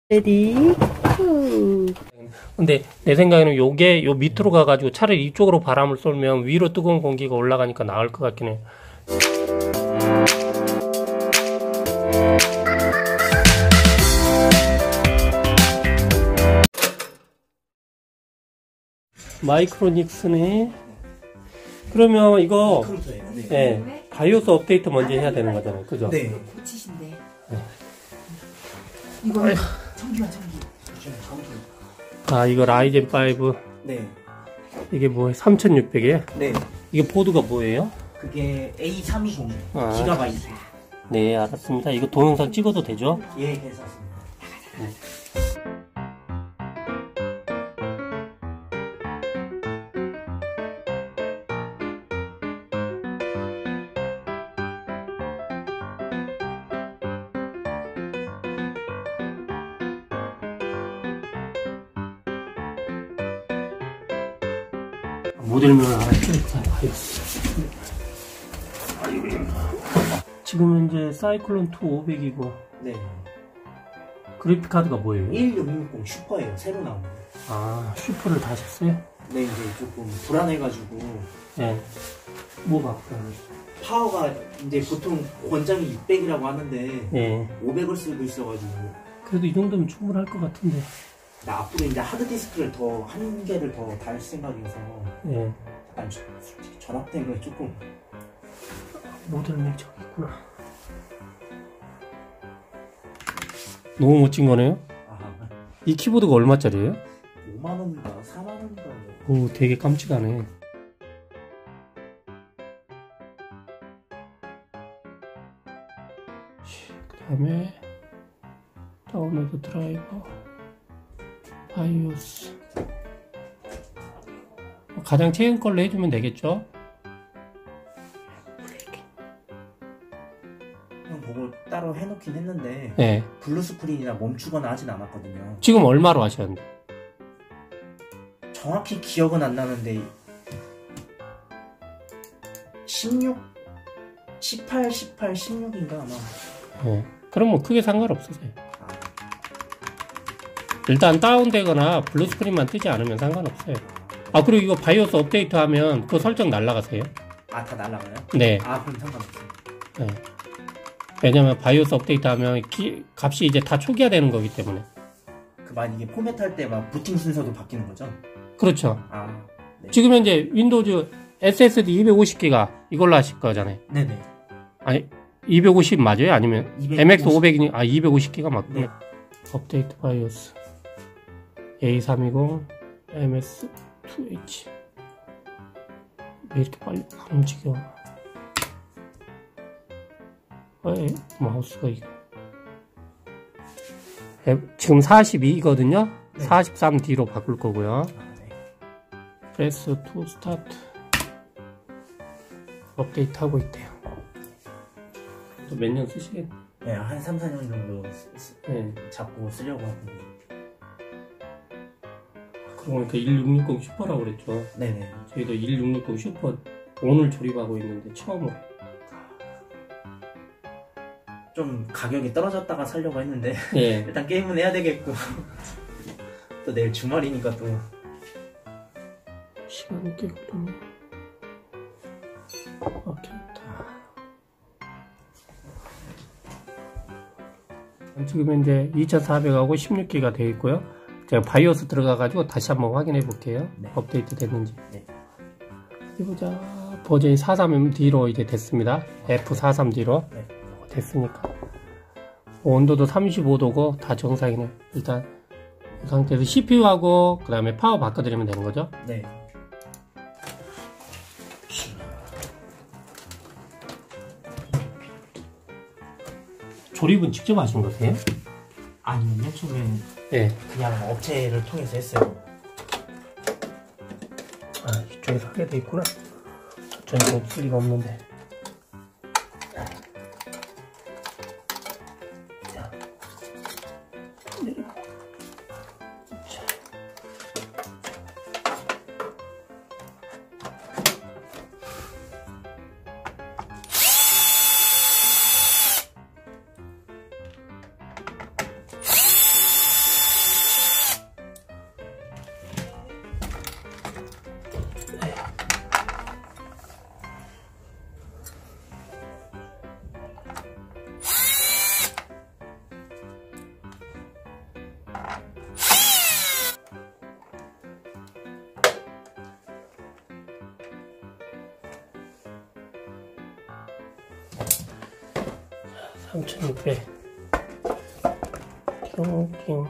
레디. 근데 내 생각에는 요게 요 밑으로 가가지고 차라리 이쪽으로 바람을 쏠면 위로 뜨거운 공기가 올라가니까 나을 것 같긴 해. 마이크로닉스네. 그러면 이거 네, 바이오스 업데이트 먼저 해야 되는 거잖아요, 그죠? 네. 고치신데. 네. 이거 전기만 전기. 아, 이거 라이젠 5. 네. 이게 뭐예요? 3600이에요? 네. 이게 보드가 뭐예요? 그게 A320 아. 기가바이트. 네, 알았습니다. 이거 동영상 찍어도 되죠? 예, 괜찮습니다. 네. 모델명을 하나 찍어봐야겠어. 지금 현재 사이클론 2 500이고. 네. 그래픽 카드가 뭐예요? 1660 슈퍼예요. 새로 나온 거. 아, 슈퍼를 다 하셨어요? 네, 이제 조금 불안해가지고. 네. 뭐가 불안해? 파워가 이제 보통 권장이 600이라고 하는데 네. 500을 쓰고 있어가지고. 그래도 이 정도면 충분할 것 같은데. 나 앞으로 이제 하드디스크를 더 한 개를 더 달 생각이어서. 네. 약간 솔직히 전압 때문에 조금. 모델명 저기 있구나. 너무 멋진 거네요? 아, 이 키보드가 얼마짜리예요? 5만원인가 4만원인가. 오, 되게 깜찍하네. 그 다음에 다운로드 드라이버, 바이오스. 가장 최근 걸로 해주면 되겠죠? 그냥 보고 따로 해놓긴 했는데 네. 블루 스크린이나 멈추거나 하진 않았거든요. 지금 얼마로 하셨는데? 정확히 기억은 안 나는데 16? 18, 18, 16인가 아마. 네. 그럼 뭐 크게 상관없으세요. 일단 다운되거나 블루 스크린만 뜨지 않으면 상관없어요. 아, 그리고 이거 바이오스 업데이트 하면 그 설정 날라가세요? 아, 다 날라가요? 네. 아, 그럼 상관없어요. 네. 왜냐면 바이오스 업데이트 하면 값이 이제 다 초기화되는 거기 때문에. 그 만 이게 포맷할 때 막 부팅 순서도 바뀌는 거죠? 그렇죠. 아, 네. 지금 현재 윈도우즈 SSD 250기가 이걸로 하실 거잖아요. 네네. 아니, 250 맞아요? 아니면 250. MX 500이니, 아, 250기가 맞구나. 네. 업데이트 바이오스 A320 MS2H. 왜 이렇게 빨리 안 움직여? 마우스가 이거. 지금 42거든요? 네. 43D로 바꿀 거고요. 아, 네. 프레스 투 스타트. 업데이트 하고 있대요. 또 몇 년 쓰시겠네? 네, 한 3, 4년 정도 네. 잡고 쓰려고 하고. 그러고 보니까 1660 슈퍼라고 그랬죠. 네네. 저희도 1660 슈퍼 오늘 조립하고 있는데 처음으로. 좀 가격이 떨어졌다가 살려고 했는데 예. 일단 게임은 해야 되겠고 또 내일 주말이니까 또 시간이 꽤 걸리네. 오케이, 지금 현재 2400하고 16기가 되어 있고요. 제가 바이오스 들어가가지고 다시 한번 확인해 볼게요. 네. 업데이트 됐는지. 네. 어디 보자. 버전이 43D로 이제 됐습니다. F43D로 네. 됐으니까. 온도도 35도고 다 정상이네. 일단 이 상태에서 CPU하고 그 다음에 파워 바꿔드리면 되는 거죠. 네. 조립은 직접 하신 거세요? 아니면요, 처음에 네. 그냥 업체를 통해서 했어요. 아, 이쪽에서 하게 돼 있구나. 전혀 없을 리가 없는데. 자. 내리고. 자. (3600) 낑낑.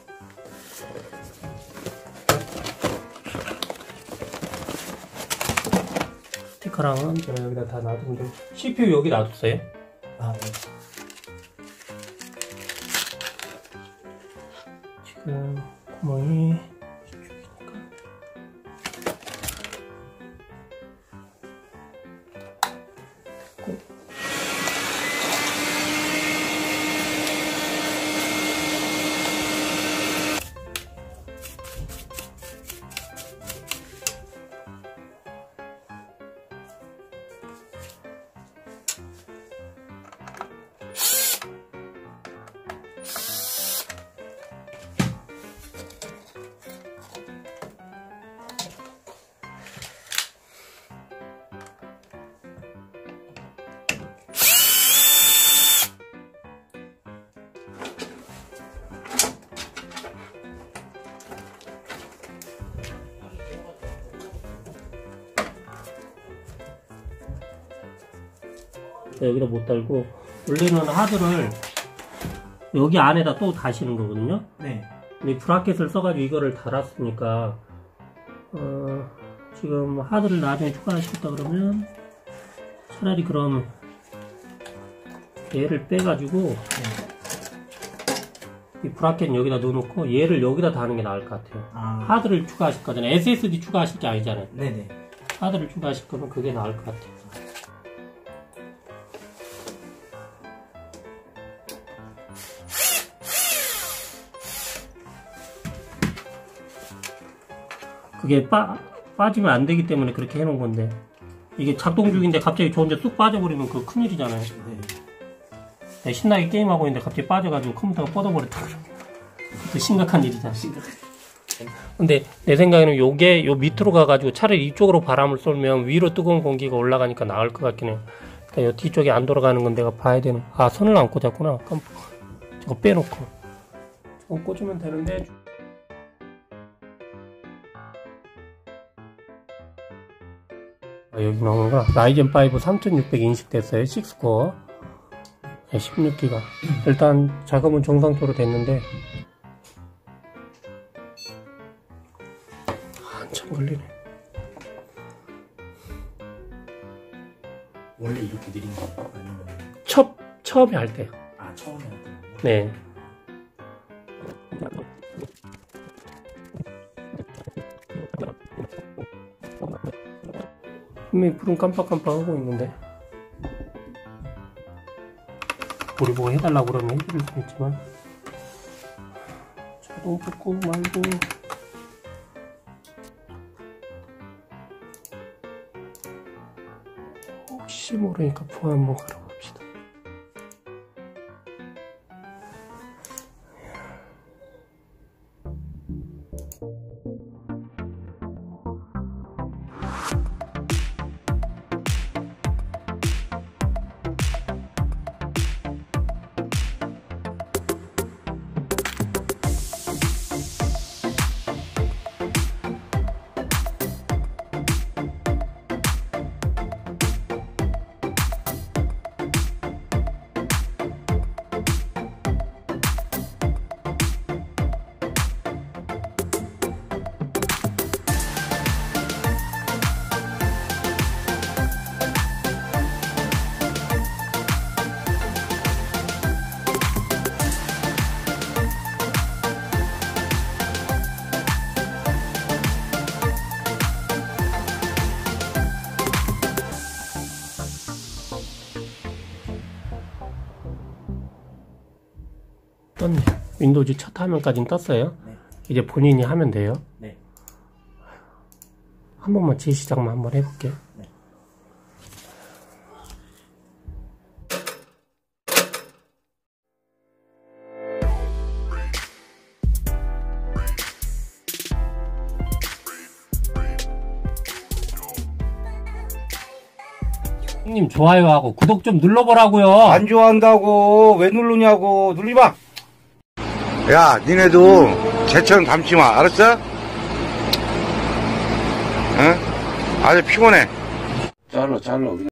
스티커랑은 제가 여기다 다 놔두면 CPU 여기 놔뒀어요. 아, 네. 지금 구멍이 여기다 못 달고, 원래는 하드를 여기 안에다 또 다시는 거거든요. 네. 근데 브라켓을 써가지고 이거를 달았으니까 지금 하드를 나중에 추가하시겠다 그러면 차라리 그럼 얘를 빼가지고 이 브라켓 여기다 넣어놓고 얘를 여기다 다는 게 나을 것 같아요. 아. 하드를 추가하실 거잖아요. SSD 추가하실 게 아니잖아요. 네네. 하드를 추가하실 거면 그게 나을 것 같아요. 그게 빠지면 안 되기 때문에 그렇게 해놓은 건데, 이게 작동 중인데 갑자기 좋은데 쑥 빠져버리면 그거 큰일이잖아요. 네. 신나게 게임하고 있는데 갑자기 빠져가지고 컴퓨터가 뻗어버렸다 그러면 그것도 심각한 일이잖아. 근데 내 생각에는 요게 요 밑으로 가가지고 차라리 이쪽으로 바람을 쏠면 위로 뜨거운 공기가 올라가니까 나을 것 같긴 해요. 그러니까 요 뒤쪽이 안 돌아가는 건 내가 봐야 되는. 아, 선을 안 꽂았구나. 저거 빼놓고 저거 꽂으면 되는데. 여기 나오는구나. 라이젠 5 3600 인식됐어요. 6코어 16기가. 일단 작업은 정상적으로 됐는데 한참 걸리네. 원래 이렇게 느린 거예요? 아니면 처음에 할 때요. 아, 처음에 할 때요? 네. 분명히 불은 깜빡깜빡하고 있는데 우리 보고 해달라고 그러면 해줄 수 있지만 자동 끄고 말고. 혹시 모르니까 부하 한번 갈아봅시다. 떴네. 윈도우즈 첫 화면까지는 떴어요. 네. 이제 본인이 하면 돼요. 네. 한 번만 재시작만 한번 해볼게요. 네. 형님 좋아요하고 구독 좀 눌러보라고요. 안 좋아한다고 왜 누르냐고. 눌리마. 야, 니네도 쟤처럼 담지 마. 알았어? 응? 아주 피곤해. 잘라.